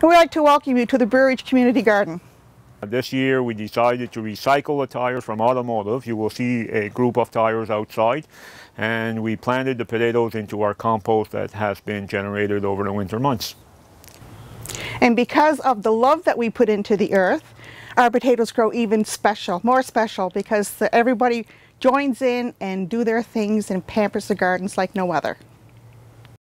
And we'd like to welcome you to the Burridge Community Garden. This year we decided to recycle the tires from automotive. You will see a group of tires outside, and we planted the potatoes into our compost that has been generated over the winter months. And because of the love that we put into the earth, our potatoes grow even more special, because everybody joins in and do their things and pampers the gardens like no other.